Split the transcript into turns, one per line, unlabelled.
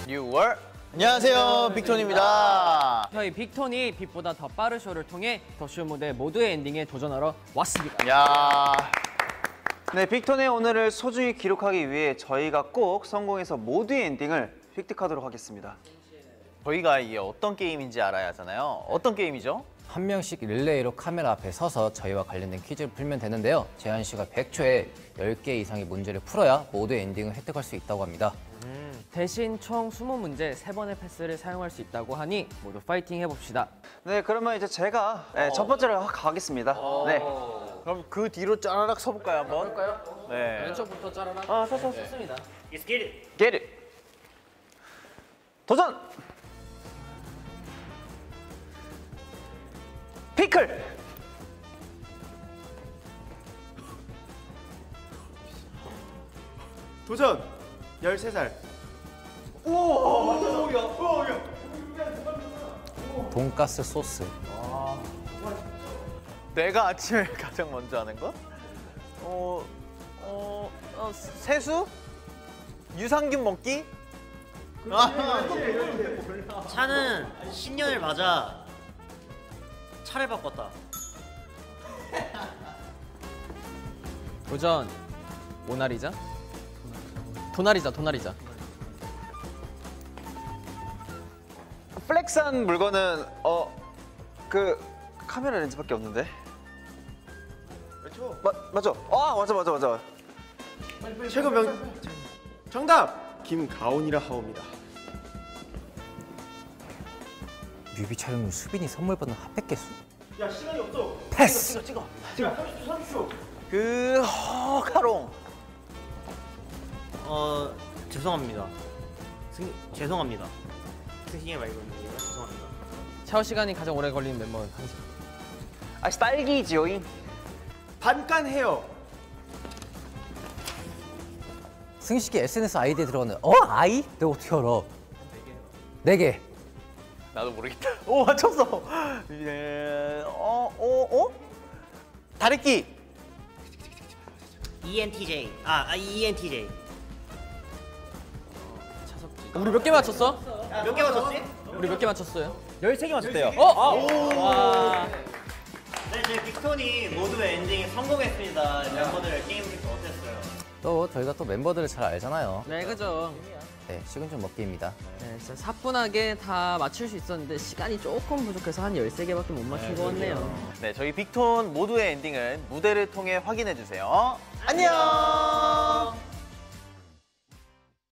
6월. 안녕하세요, 빅톤입니다.
저희 빅톤이 빛보다 더 빠른 쇼를 통해 더 쇼 무대 모두의 엔딩에 도전하러 왔습니다.
야. 네, 빅톤의 오늘을 소중히 기록하기 위해 저희가 꼭 성공해서 모두의 엔딩을 획득하도록 하겠습니다. 저희가 이게 어떤 게임인지 알아야 하잖아요. 어떤 게임이죠?
한 명씩 릴레이로 카메라 앞에 서서 저희와 관련된 퀴즈를 풀면 되는데요. 제한 시간 100초에 10개 이상의 문제를 풀어야 모두의 엔딩을 획득할 수 있다고 합니다.
대신 총 20문제 3번의 패스를 사용할 수 있다고 하니 모두 파이팅 해봅시다.
네, 그러면 이제 제가 첫 번째로 가겠습니다. 네. 그럼 그 뒤로 짜라락 서볼까요, 한번?
볼까요?
네.
왼쪽부터 짜라라. 좋습니다.
Let's get it. Get it. 도전! 피클!
도전! 13살.
돈가스 소스.
내가 아침에 가장 먼저 하는 것? 세수? 유산균 먹기?
차는 신년을 맞아 차를 바꿨다.
도전. 모나리자? 도나리자.
플렉스한 물건은 그 카메라 렌즈밖에 없는데.
그렇죠.
맞죠? 맞아.
최고 명 정답! 김가온이라 하옵니다.
뮤비 촬영 후 수빈이 선물 받는 핫팩 개수.
야, 시간이 없어.
패스!
찍어.
30초.
그 카롱.
죄송합니다. 죄송합니다. 승신이 말고 있는 죄송합니다.
샤워 시간이 가장 오래 걸리는 멤버는 항상.
딸기지요.
반간 헤어.
승식이 SNS 아이디에 들어가는 아이? 내가 어떻게 알아? 4개.
나도 모르겠다. 오, 맞췄어. 다리끼.
ENTJ. ENTJ.
우리 몇 개 맞췄어?
몇 개 맞췄지?
우리 몇 개 맞췄어요?
13개 맞췄대요.
와.
네, 저희 빅톤이 모두의 엔딩에 성공했습니다. 멤버들 게임結果어땠어요?
또 저희가 또 멤버들을 잘 알잖아요.
네, 그죠.
네, 식은 죽 먹기입니다.
네, 진짜 사뿐하게 다 맞출 수 있었는데 시간이 조금 부족해서 한 13개밖에 못 맞춘 것 같네요.
네, 저희 빅톤 모두의 엔딩을 무대를 통해 확인해 주세요. 안녕.